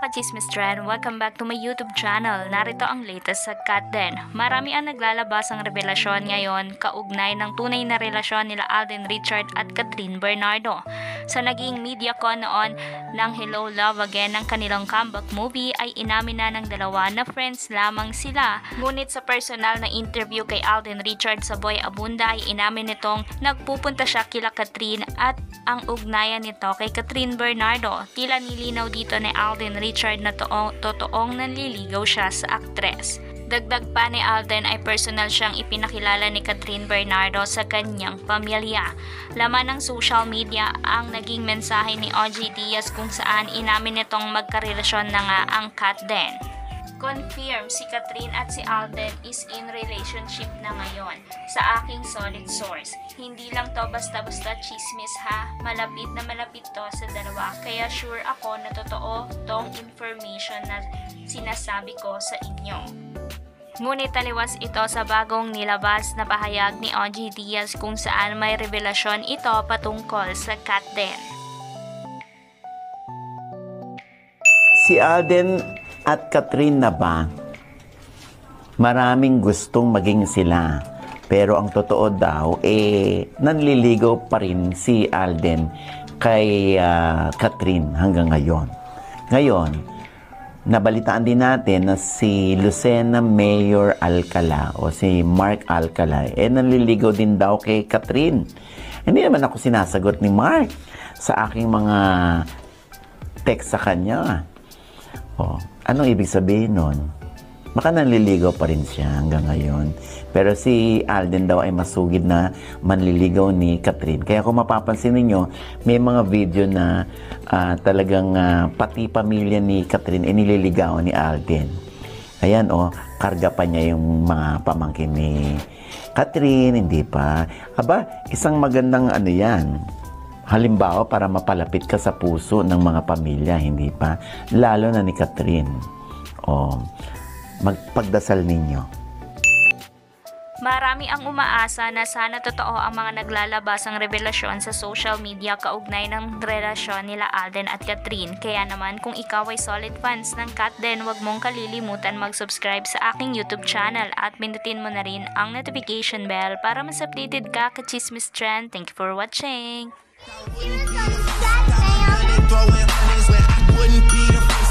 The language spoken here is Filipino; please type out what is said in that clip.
ka-chismis trend, welcome back to my YouTube channel. Narito ang latest sa Kat Den. Marami ang naglalabas ang revelasyon ngayon kaugnay ng tunay na relasyon nila Alden Richard at Kathryn Bernardo. Sa naging MediaCon noon ng Hello Love Again ng kanilang comeback movie ay inamin na ng dalawa na friends lamang sila. Ngunit sa personal na interview kay Alden Richard sa Boy Abunda ay inamin nitong nagpupunta siya kila Kathryn at ang ugnayan nito kay Kathryn Bernardo. Tila nilinaw dito ni Alden Richard na totoong nanliligaw siya sa aktres. Dagdag pa ni Alden ay personal siyang ipinakilala ni Kathryn Bernardo sa kanyang pamilya. Laman ng social media ang naging mensahe ni OG Diaz kung saan inamin nitong magkarelasyon na nga ang Kat Den. Confirm si Kathryn at si Alden is in relationship na ngayon sa aking solid source. Hindi lang to basta-basta chismis ha, malapit na malapit to sa dalawa kaya sure ako na totoo tong information na sinasabi ko sa inyo. Ngunit taliwas ito sa bagong nilabas na pahayag ni OG Diaz kung saan may revelasyon ito patungkol sa Kat Den. Si Alden at Kathryn na ba? Maraming gustong maging sila. Pero ang totoo daw, nanliligaw pa rin si Alden kay Kathryn hanggang ngayon. Ngayon, nabalitaan din natin na si Lucena Mayor Alcala o si Mark Alcala, nanliligaw din daw kay Kathryn. Hindi naman ako sinasagot ni Mark sa aking mga text sa kanya. Anong ibig sabihin nun? Baka nanliligaw pa rin siya hanggang ngayon. Pero si Alden daw ay masugid na manliligaw ni Kathryn. Kaya kung mapapansin ninyo, may mga video na talagang pati pamilya ni Kathryn ay nililigaw ni Alden. Ayan karga pa niya yung mga pamangkin ni Kathryn, hindi pa. Aba, isang magandang yan. Halimbawa, para mapalapit ka sa puso ng mga pamilya, hindi pa? Lalo na ni Kathryn. Magpagdasal ninyo. Marami ang umaasa na sana totoo ang mga naglalabasang revelasyon sa social media kaugnay ng relasyon nila Alden at Kathryn. Kaya naman kung ikaw ay solid fans ng Kat Den, huwag mong kalilimutan mag-subscribe sa aking YouTube channel at pindutin mo na rin ang notification bell para mas updated ka ka-chismis trend. Thank you for watching! Throwing hundreds when I wouldn't be the first